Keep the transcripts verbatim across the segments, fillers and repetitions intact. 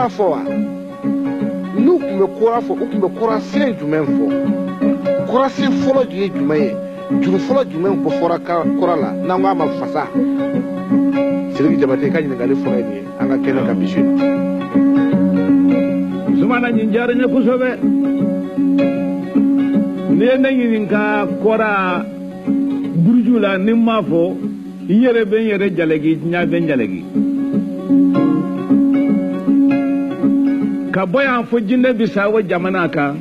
kora fɔ wa n'u tun bɛ kora fɔ u tun bɛ kora sen jumɛn fɔ kora sen fɔlɔ ju ye jumɛn ye juru fɔlɔ jumɛn ko fɔra kora la n'an k'a ma fasa Sidiki Jabate ka ɲininkali fɔlɔ ye nin ye an ka kɛnɛ ka bisi Zumana nin diyara n ye kosɛbɛ n'i ye ne ɲininka kora buruju la ni n m'a fɔ i yɛrɛ bɛ n yɛrɛ jalaki ɲa bɛ n jalaki ka bɔ yan fo Jinɛ Bisawo jamana kan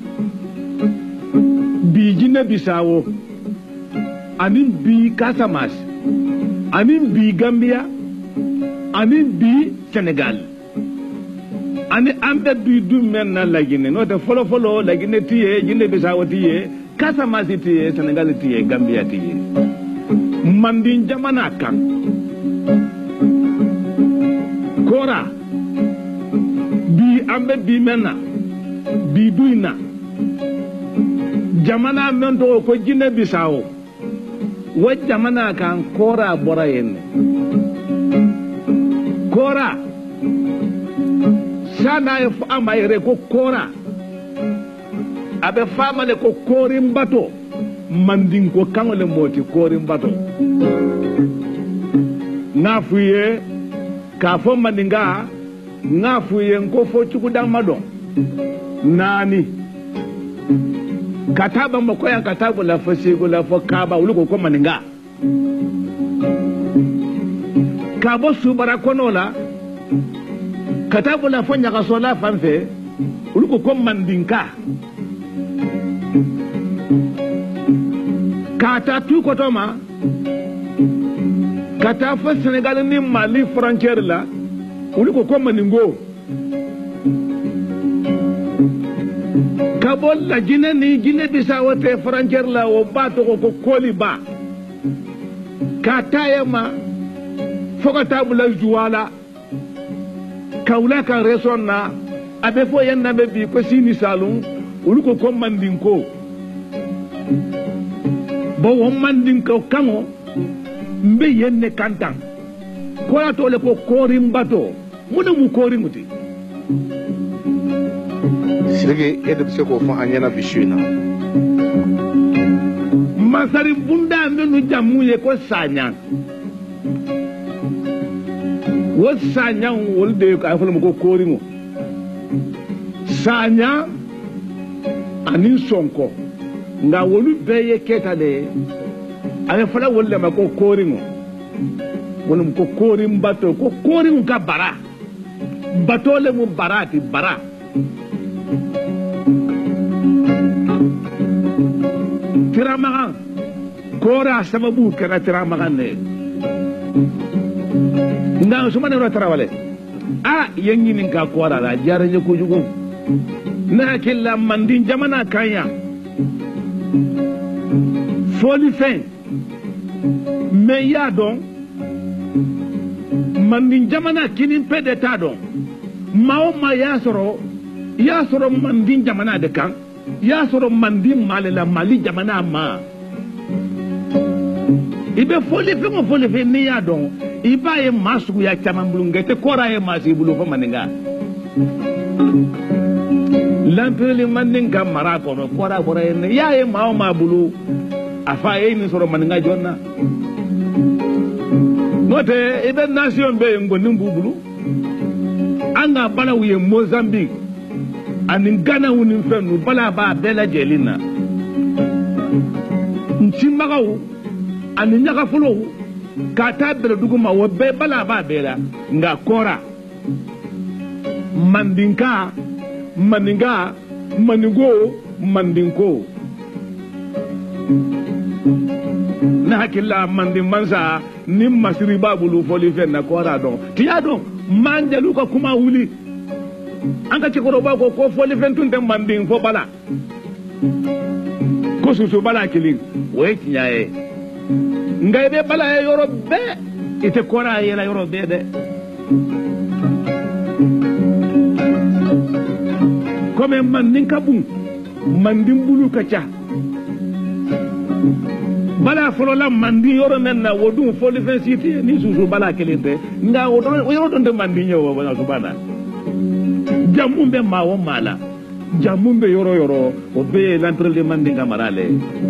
bi Jinɛ Bisawo ani bi Casamance ani bi Gambia ani bi Senegal ani an bɛ bi du mɛn na Laginɛ n'o tɛ fɔlɔ fɔlɔ Laginɛ ti ye Jinɛ Bisawo ti ye Casamance ti ye Senegal ti ye Gambia ti ye Mandin jamana kan kora bi an bɛ bi mɛn na bi du in na jamana mɛn tɔgɔ ko Jinɛ Bisawo wa jamana kan kora bɔra yen kora sana ye fɔ a ma yɛrɛ ko kora a bɛ fɔ a ma le ko korimbato Mandin ko kan le moti korimbato n'a f'u ye k'a fɔ Mandinka n'a f'u ye ko fɔ cogoda ma dɔn naani ka taa Bamakɔ yan ka taa la fɔ Segu la fɔ Kaaba olu ko ko Mandinka ka bɔ Subara kɔnɔ la ka taa la fɔ Ɲagasola fan fɛ olu ko ko Mandinka ka taa Tukɔtɔ ma ka taa fɔ Senegal ni Mali frontière la olu ko ko Mandingo ka bɔ Laginɛ ni Jinɛ Bisawo tɛ frontière la o b'a tɔgɔ ko Koliba ka taa yen ma fo ka taa bila Joala Kaolack kan région na a bɛ fɔ yen na bɛ bi ko Sini Saloum olu ko ko Mandinko bon o Mandinko kan o n bɛ yen ne kan tan kora tɔ le ko korimbato mun de mu korimuti Sidiki e de bɛ se k'o fɔ an ɲɛna bisi in na Masari bunda minnu jamu ye ko Saɲa o Saɲa olu de a fɔ ko korimu Saɲa ani Sonko nka olu bɛɛ ye kɛta de ye a bɛ fɔla olu de ma ko korimu wala ko korimbato ko korimu ka bara bato le mu bara ti bara Tiramagan kora sababu kɛra Tiramagan ne nka Usumani Yɔrɔ Tarawele a ye ɲininka kora la diyara n ye kojugu ne hakili la Mandin jamana kan yan fɔlifɛn mais i y'a dɔn Mandin jamana kini pe de t'a dɔn maa o maa y'a sɔrɔ i y'a sɔrɔ Mandin jamana de kan i y'a sɔrɔ Mandin maa le la Mali jamana ma i bɛ fɔlifɛn o fɔlifɛn n'i y'a dɔn i b'a ye maa suguya caman bolo nka i tɛ kɔrɔ ye maa si bolo fɔ Mandinka l'empire Mandin ka mara kɔnɔ kɔrɔ bɔra yen i y'a ye maa o maa bolo a fa ye nin sɔrɔ Mandinka jɔn na n'o tɛ i bɛ nation bɛ yen ngɔni b'u bolo an ka balaw ye Mozambique ani Ghana ni fɛn ninnu bala b'a bɛɛ lajɛlen na ntinbagaw ani ɲagafolow k'a taa bɛlɛdugu ma o bɛɛ bala b'a bɛɛ la nka kɔra Mandinka Mandinka Mandingo Mandinko ne hakili la Mandin mansa ni masiri b'a bolo fɔlifɛn na kɔra dɔn t'i y'a dɔn manjaliw ka kuma wuli an ka cɛkɔrɔba ko ko fɔlifɛn tun tɛ Mandin fɔ bala ko soso bala kelen o ye tiɲɛ ye nka i bɛ bala ye yɔrɔ bɛɛ i tɛ kɔra ye la yɔrɔ bɛɛ dɛ komi Mandin ka bon Mandin bulu ka ca bala fɔlɔ la Mandin yɔrɔ min na o dun fɔlifɛn si tɛ ni soso bala kelen tɛ nka o yɔrɔ dun tɛ Mandin ye o bana Jamumbe mawo mala. Jamumbe yoro yoro. Obe l'entre les mandinga marale.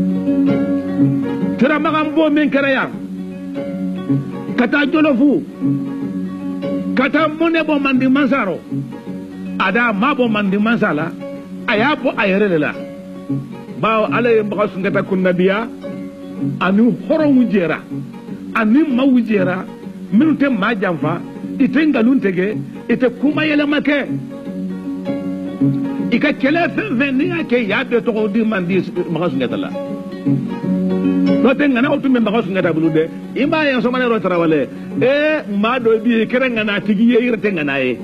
Tira magambo menkeraya. Kata jolofu. Kata monebo mandi mansaro. Ada mabo mandi mansala. Ayapo ayerela. Bao ale mbaka sungata kunnabiya. Anu horo wujera. Ani ma wujera. Minute ma jamfa. Ite ngaluntege. Ite kuma yele make. Ika kele veni ake yabe toko di mandi mbaka sungata la. Note ngana otu me mbaka sungata bulude. Imba yang somane ro tarawale. E ma do bi kere ngana tigi ye irte ngana e.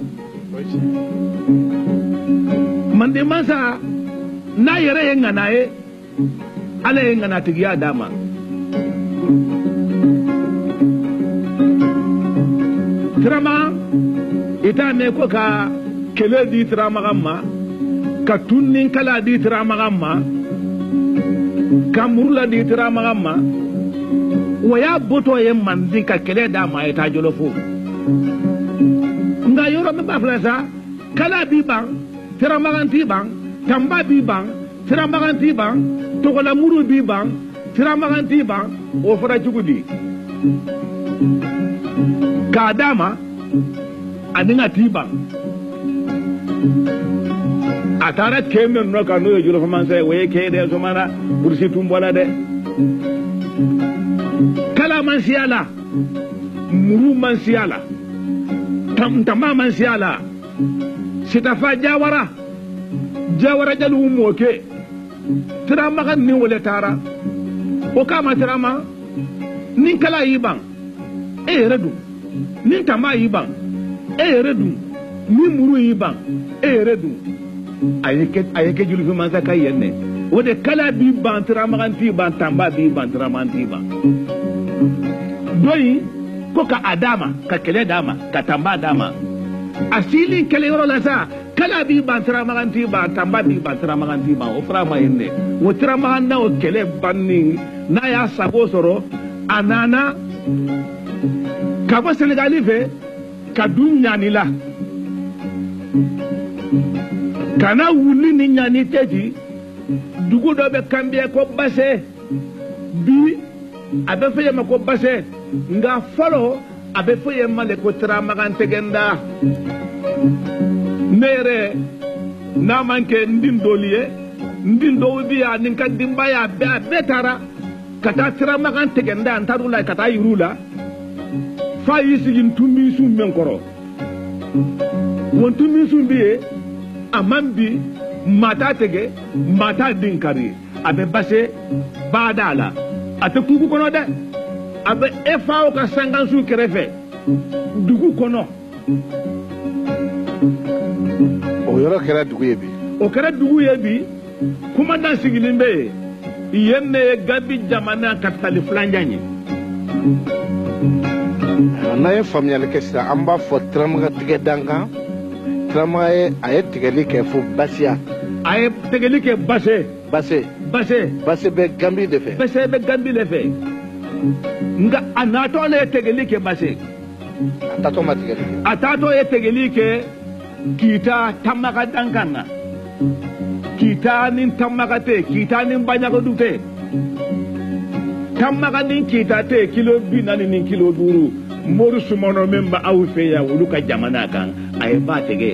Mandi mansa na yere ye ngana e. Ale ye ngana tigi ya dama. Trama ita ne ko ka kele di trama gamma ka tunnin kala di trama gamma ka murla di trama gamma waya boto ye mandi ka kele dama ita jolofo nga yoro me baflasa kala bi bang trama ganti bang tamba bi bang trama ganti bang togola muru bi bang trama ganti bang o fara jugudi kadama adinga tiba atara kemen no kanu julo famanse we kede so mara bursi tumbola de kala mansiala muru mansiala tam tama mansiala sitafa jawara jawara jalu moke trama kan ni wala tara o kama trama nin kala yiban e redu nin tama yiban e redu nin muru yiban e redu ayeke ayeke julu fi mansa kay yenne wode kala bi ban trama kan ti ban tamba bi ban trama ti ban doyi ko ka adama ka kele dama ka tamba dama asili kele yoro la sa kala bi ban trama kan ti ban tamba bi ban trama kan ti ban o frama yenne wo trama na o kele banni na ya sabo soro anana kaba Senegali fe ka dun nyani la kana wuli ni nyani teji dugu do be kambie ko basse bi abe feye ma ko basse nga folo abe feye ma le ko trama kan tegenda mere na manke ndindoliye ndindo biya nin kan dimbaya be betara kata trama kan tegenda antarula kata yurula fa yisigin tumbi sum men koro won tumbi sum biye amambi mata tege mata dinkari abe basse badala ate kuku kono de abe efao ka sangansu kerefe dugu kono o yoro kera dugu yebi o kera dugu yebi kuma dan sigilin be yenne gabi jamana katali flanjani na ye famiyali kɛ sisan an b'a fɔ tiramaga tigɛ dankan tiramaga ye a ye tigɛli kɛ fo basiya a ye tigɛli kɛ base base base base bɛ gambi de fɛ base bɛ gambi de fɛ nka a natɔ le ye tigɛli kɛ base a tatɔ ma tigɛli kɛ a tatɔ ye tigɛli kɛ kita tamaga dankan na kita ni tamaga tɛ kita ni baɲagadu tɛ tamaga ni kita tɛ kilo bi naani ni kilo duuru moru sumono memba aw fe ya wulu ka jamana kan ay ba tege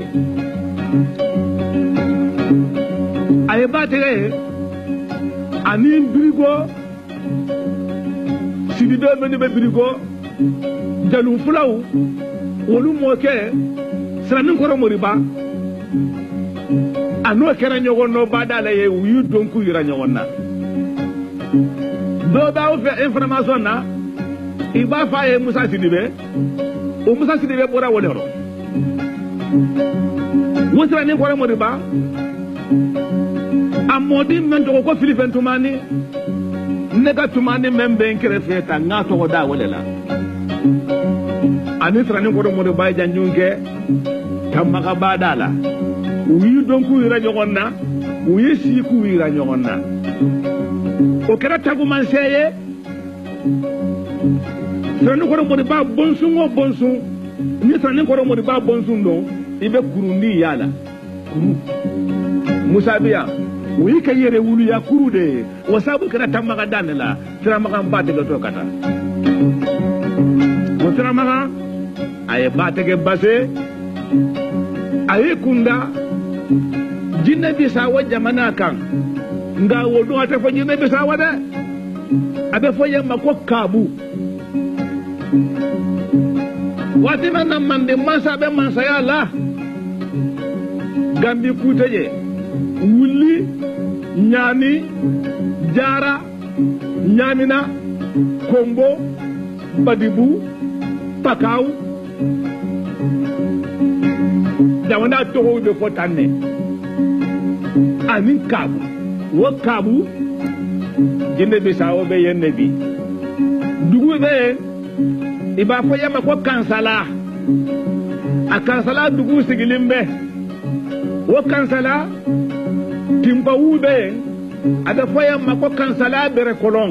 ay ba tege ani brigo sibido meni be brigo jalu fulaw wulu moke sranin koro moriba ano kera nyogono badala ye wi donku yira nyogonna do ba fe information na iba fa ye Musa Sidibe o Musa Sidibe bora wolero wosra ni kore modiba amodi men to ko Philippe Tumani nega Tumani membe nkere feta ngato ko da wolela ani tra ni kore modiba janjunge kamaka badala wi donku ira nyogonna wi si ku ira nyogonna o kera tagu man seye sani koro mori ba bonsun o bonsun ni sani koro mori ba bonsun do ibe kurundi yala kuru Musa biya wi ka yere wulu ya kuru de wasabu kana tamaka danela tira maka mbate ga to kata mo tira maka ay bate ge base ay kunda jinne bi sa wa jamana kan nga wodo ata fo jinne bi sa wa de abe fo yamma ko kabu wati na mande mansa be mansa ya la gambi kutaje wuli nyami jara nyamina kombo badibu pakaw jawana toho be fotane amin kabu wo kabu jinde be sawo be yenne bi dugu be iba fo yama ko kansala a kansala dugu sigilimbe wo kansala timba wube ada fo yama ko kansala bere kolon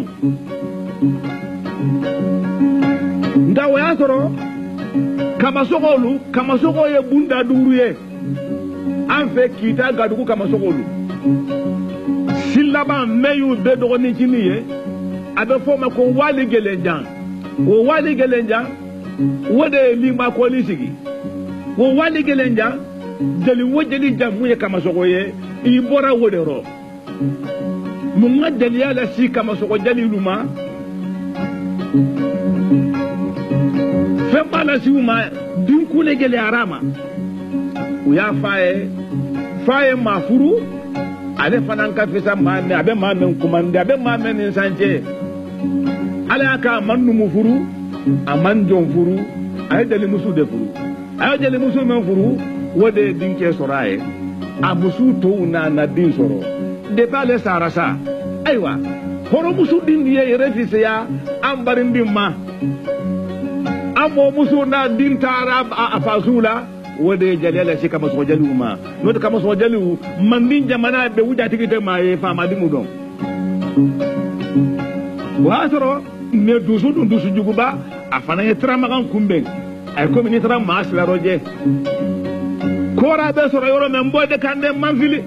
ndawo ya soro kama sogolu kama sogo ye bunda duruye an fe kita gadugu kama sogolu silaba meyu be dogoni chiniye ada fo ma ko wali gelenjan wo wali gelenja wode limba ko lisigi wo wali gelenja jeli wojeli jamu ye kama sogo ye ibora wode ro munga jeli ala si kama sogo jeli luma femba la si uma dinku le gele arama uya faye faye mafuru ale fananka fisa mane abe mame kumande abe mame ni sanje ala ka mannu mufuru aman jon furu ay dali musu de furu ay dali musu men furu wode dinke soraye abusu to na na din soro de pale sarasa aywa horo musu din ye refise ya ambarin din ma amo musu na din tarab afasula wode jalala shi kama so jaluma no kama so jalu mandin jamana be wuja tikite ma e fama dimu don wa soro ne dusu dun dusu juguba afana ye tramagan kumben ay ko ni tram mas la roje kora be soro yoro men boyde kande manfili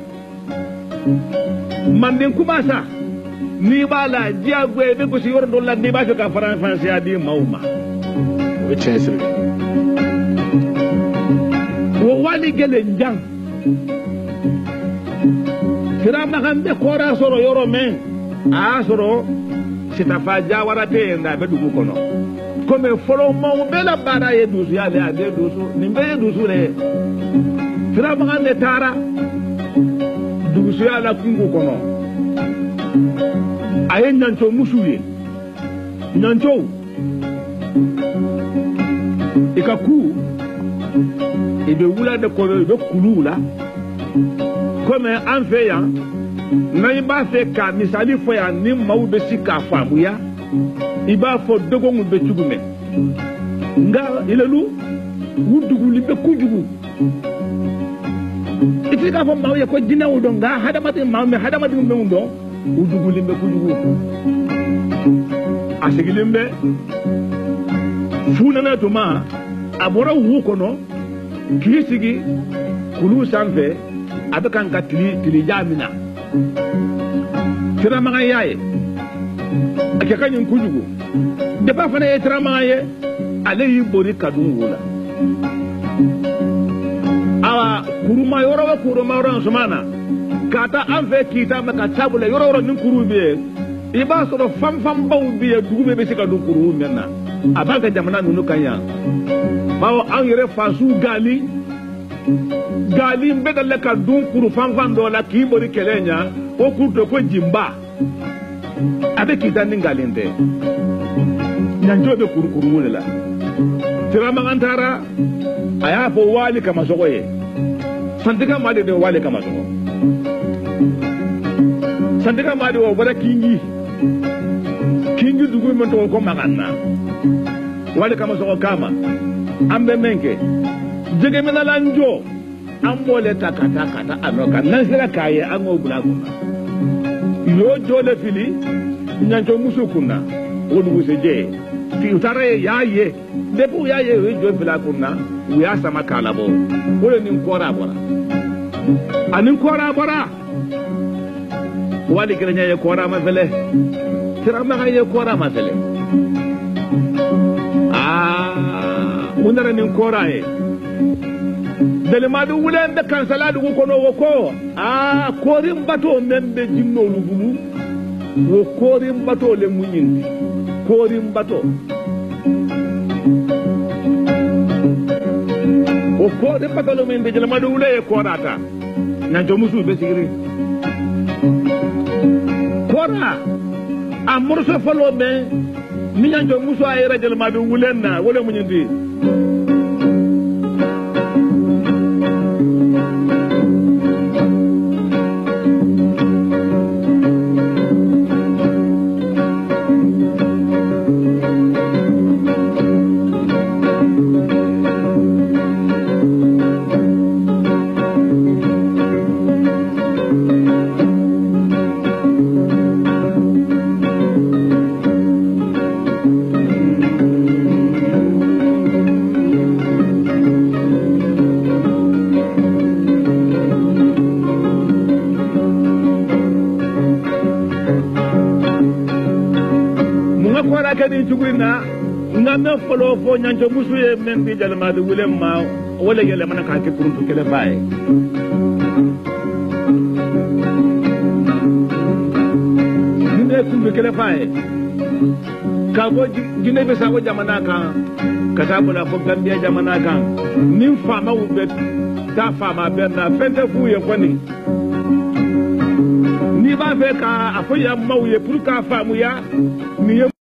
mandin kubasa ni bala jiagwe be ko si yoro do la ni ba ka faran fansi adi mauma o chesre wo wali gele njang tramagan be kora soro yoro men a soro sitafa jawarate nda be dugu kono comme folo mo bela bara ye dusu ya le ade dusu nimbe ye dusu le fira magande tara dusu ya la kungu kono ayen nanto musuye nanto ikaku ibe wula de ko be kulula comme en fait na iba fe ka misali fo ya ni mawu be sika famuya iba fo dogo mu be tugume nga ilelu wudugu libe kujugu itika fo mawu ya ko dina wudo nga hadamati mawu hadamati mu wudo wudugu libe kujugu asigilimbe funa na tuma abora wu kono kisigi kulu sanfe abakan ka tili tili jamina tira maga yaye ake kanyin kujugu de ba fana ye tira maga ye ale yi bori kadun wala awa kuruma yoro wa kuruma yoro sumana kata anfe kita maka tabula yoro yoro nin kuru biye iba soro fam fam baw biye dugube be sika dun kuru menna abaka jamana nunu kanya bawo an yere fasu gali gali mbeda leka dun kuru fanfan do la ki bori kelenya o kurto ko jimba abe kita ningalinde nyanjo be kuru kuru wala tira magantara aya fo wali kama sogoye santika made de wali kama sogo santika made wo bara kingi kingi dugu men to ko maganna wali kama sogo kama ambe menke jege mena lanjo ambole takata kata anoka nasira kaye ango bulaguna yo jole fili nyanjo musukuna wodu seje fi utare yaye depu yaye we jo bulaguna we asama kalabo wole ni nkora bora anin kora bara wali kiranya ya kora mafele kira ma ya kora mafele ah munara nin kora e dele madu wulen da kansaladu ko no woko ah korim bato membe jinno lugulu wo korim bato le munyin korim bato o korim bato le membe dele madu wule e korata nanjo musu be sigiri kora amurso folo me mi nanjo musu ay rajel madu wulen na wole munyindi kadi tugurina ngame folo fo nyanjo musu ye men bi jalma de wulem ma wala yele man ka ke kuruntu kele baye dine kumbe kele baye ka bo dine be sawo jamana kan ka ta bula fo gambia jamana kan nim fama wube ta fama be na fente fu ye kwani ni ba fe ka afoya mawye pour ka famu ya ni